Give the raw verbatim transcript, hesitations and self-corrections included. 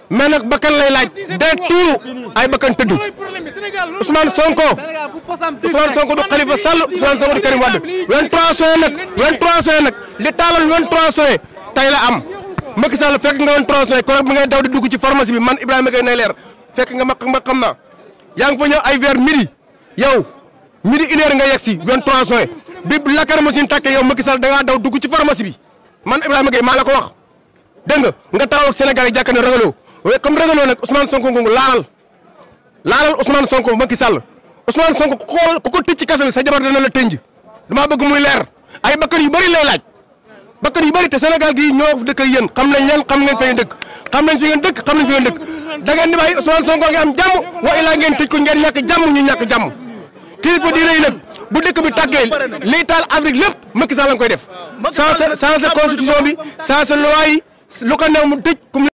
mais nag bakkan lay laaj day tuuru ay bakkan tëdd Ousmane Sonko Ousmane Sonko du Khalifa Sall Ousmane Sonko du Karim Wade vingt-trois juin nag vingt-trois juin nag li taaloon vingt-trois juin tey la am Macky Sall fekk nga vingt-trois juin kon bi ngay daw di dugg ci pharmacie bi man Ibrahima Gueye nay leer fekk nga ma ma xam naa yaa ngi fa ñëw ay vers midi yow midi une heure nga yegg si vingt-trois juin bi lacrymogène tàkkee yow Macky Sall da ngaa daw dugg ci pharmacie bi man Ibrahima Gueye maa la ko wax dégg nga nga taxaw ak Sénégal yi jàkka ne ragaloo waaye comme ragaloo nag Ousmane Sonko ngu laalal laalal Ousmane Sonko Macky Sall Ousmane Sonko ku ko ku ko tëj ci kaso bi sa jabar dana la tënj damaa bëgg muy leer ay bakkan yu bëri lay laaj bakkan yu bëri te Sénégal gii ñoo dëkk yéen xam nañ yéen xam ngeen fa ngeen dëkk xam nañ fi ngeen dëkk xam nañ fi ngeen dëkk da ngeen di bàyyi Ousmane Sonko nga am jàmm wa ilaa ngeen tëj ko ngeen ñàkk jàmm ñu ñàkk jàmm kilifa diine yi nag bu dëkk bi tàggee liy taal Afrique lépp Macky Sall la koy def changé changé constitution bi changé loi yi lu ko neew mu tëj